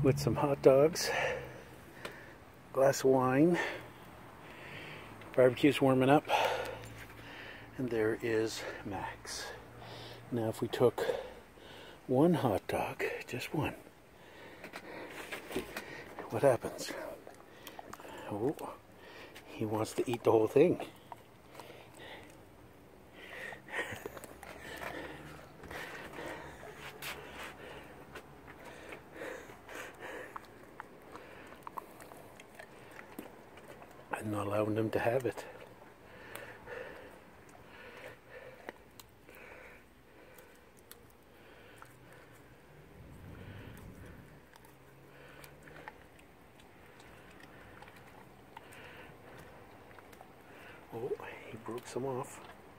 with some hot dogs, glass of wine. Barbecue's warming up, and there is Max. Now if we took one hot dog, just one, what happens? Oh, he wants to eat the whole thing. I'm not allowing him to have it. Oh, he broke some off.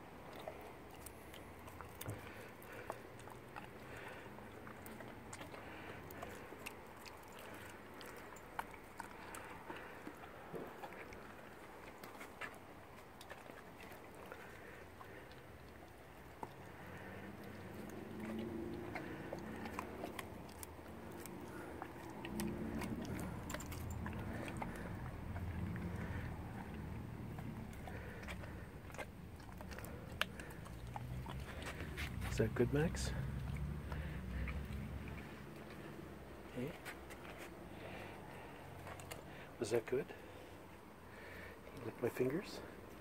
Is that good, Max? Hey? Was that good? You lick my fingers?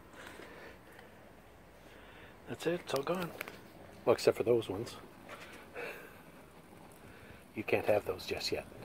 That's it, it's all gone. Well, except for those ones. You can't have those just yet.